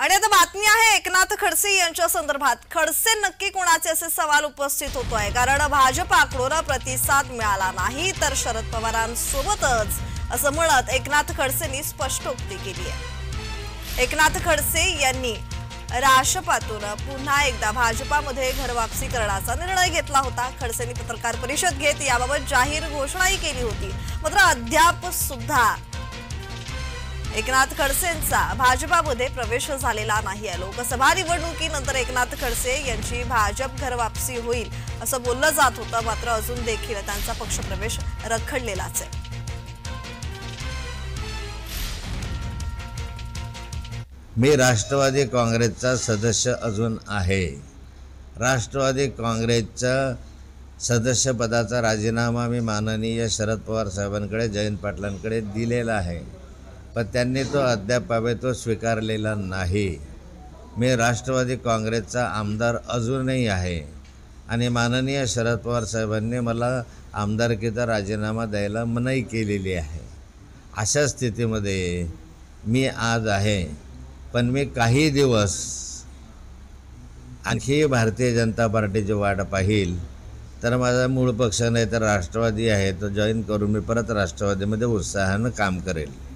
आणि आता बातमी आहे एकनाथ खडसे यांच्या संदर्भात। खडसे नक्की कोणाचे असे सवाल उपस्थित होतोय, कारण भाजपाकडून प्रतिसाद मिळाला नाही तर शरद पवारांसोबतच असं म्हणत एकनाथ खडसेंनी स्पष्टोक्ती केली आहे। एकनाथ खडसे यांनी राष्ट्रपातून पुन्हा एकदा भाजपामध्ये घरवापसी करण्याचा निर्णय घेतला होता। खडसेंनी पत्रकार परिषद घेत याबाबत जाहीर घोषणाही केली होती, मात्र अद्याप सुद्धा एकनाथ खडसेंचा भाजपामध्ये प्रवेश झालेला नाही आहे। लोकसभा निवडणुकीनंतर एकनाथ खडसे यांची भाजप घरवापसी होईल असं बोललं जात होतं, मात्र अजून देखील त्यांचा पक्षप्रवेश रखडलेलाच आहे। मी राष्ट्रवादी काँग्रेसचा सदस्य अजून आहे। राष्ट्रवादी काँग्रेसचा सदस्यपदाचा राजीनामा मी माननीय शरद पवार साहेबांकडे, जयंत पाटलांकडे दिलेला आहे, पण त्यांनी तो अद्याप तो स्वीकारलेला नाही। मी राष्ट्रवादी काँग्रेसचा आमदार अजूनही आहे आणि माननीय शरद पवार साहेबांनी मला आमदारकीचा राजीनामा द्यायला मनाई केलेली आहे। अशा स्थितीमध्ये मी आज आहे, पण मी काही दिवस आणखी भारतीय जनता पार्टीची वाट पाहिल, तर माझा मूळ पक्ष नाही तर राष्ट्रवादी आहे तो जॉईन करून मी परत राष्ट्रवादीमध्ये उत्साहानं काम करेल।